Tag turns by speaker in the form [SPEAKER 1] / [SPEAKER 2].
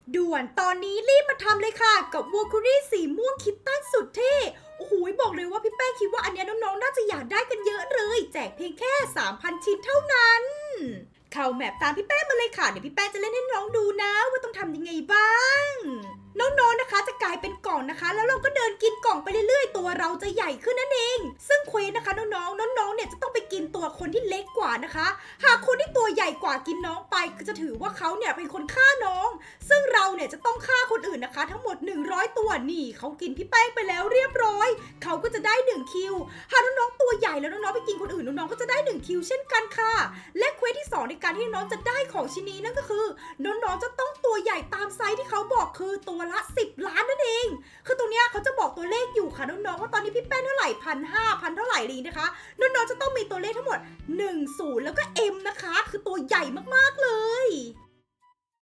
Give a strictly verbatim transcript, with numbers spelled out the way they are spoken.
[SPEAKER 1] ด่วนตอนนี้รีบมาทำเลยค่ะกับวอลคูรี่สีม่วงคิตตันสุดเท่โอ้โหบอกเลยว่าพี่แป้งคิดว่าอันนี้น้องๆน่าจะอยากได้กันเยอะเลยแจกเพียงแค่ สามพัน ชิ้นเท่านั้นเข้าแมปตามพี่แป้งมาเลยค่ะเดี๋ยวพี่แป้งจะเล่นให้น้องดูนะว่าต้องทำยังไงบ้างน้องๆนะคะจะกลายเป็นกล่องนะคะแล้วเราก็เดินกินกล่องไปเรื่อยๆตัวเราจะใหญ่ขึ้นนั่นเองซึ่งเควสนะคะน้องๆน้องๆเนี่ยจะต้องไปกินตัวคนที่เล็กกว่านะคะหากคนที่ตัวใหญ่กว่ากินน้องไปก็จะถือว่าเขาเนี่ยเป็นคนฆ่าน้องซึ่งเราเนี่ยจะต้องฆ่าคนอื่นนะคะทั้งหมดหนึ่งร้อยตัวนี่เขากินพี่แป้งไปแล้วเรียบร้อยเขาก็จะได้หนึ่งคิวหากน้องๆตัวใหญ่แล้วน้องๆไปกินคนอื่นน้องๆก็จะได้หนึ่งคิวเช่นกันค่ะและเควสที่สองในการที่น้องจะได้ของชิ้นนี้นั่นก็คือน้องๆจะต้องตัวใหญ่ตามไซส์ที่เขาบอกคือตัวละสิบล้านนั่นเองคือตัวเนี้ยเขาจะบอกตัวเลขอยู่ค่ะน้องๆว่าตอนนี้พี่แป้งเท่าไหร่พันห้าพันเท่าไหร่ลีนะคะน้องๆจะต้องมีตัวเลขทั้งหมดหนึ่ง ศูนย์แล้วก็ M นะคะคือตัวใหญ่มากๆเลย